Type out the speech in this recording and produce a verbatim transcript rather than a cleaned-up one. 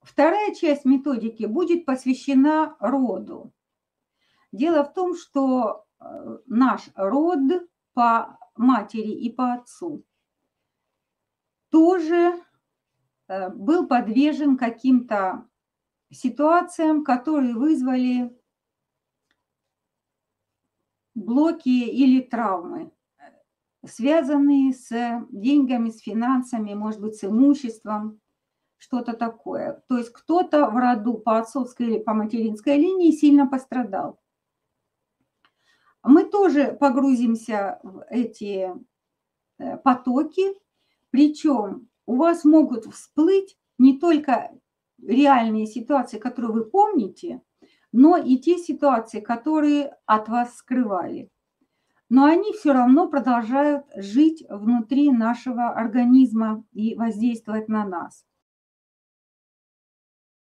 Вторая часть методики будет посвящена роду. Дело в том, что наш род по матери и по отцу тоже был подвержен каким-то ситуациям, которые вызвали блоки или травмы, связанные с деньгами, с финансами, может быть, с имуществом, что-то такое. То есть кто-то в роду по отцовской или по материнской линии сильно пострадал. Мы тоже погрузимся в эти потоки, причем у вас могут всплыть не только реальные ситуации, которые вы помните, но и те ситуации, которые от вас скрывали. Но они все равно продолжают жить внутри нашего организма и воздействовать на нас.